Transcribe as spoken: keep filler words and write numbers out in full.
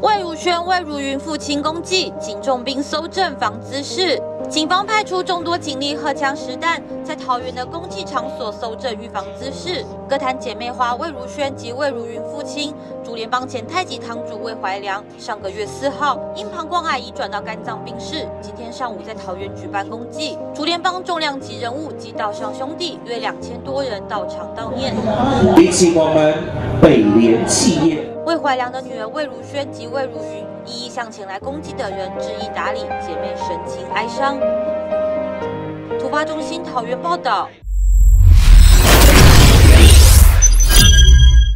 魏如萱、魏如云父亲公祭，警重兵搜证防滋事。警方派出众多警力，荷枪实弹，在桃园的公祭场所搜证预防滋事。歌坛姐妹花魏如萱及魏如云父亲，竹联帮前太极堂主魏怀良，上个月四号因膀胱癌移转到肝脏病逝，今天上午在桃园举办公祭，竹联帮重量级人物及道上兄弟约两千多人到场悼念。 比起我们北联企业。 魏怀良的女儿魏如萱及魏如云一一向前来公祭的人致意打理，姐妹神情哀伤。突发中心桃园报道。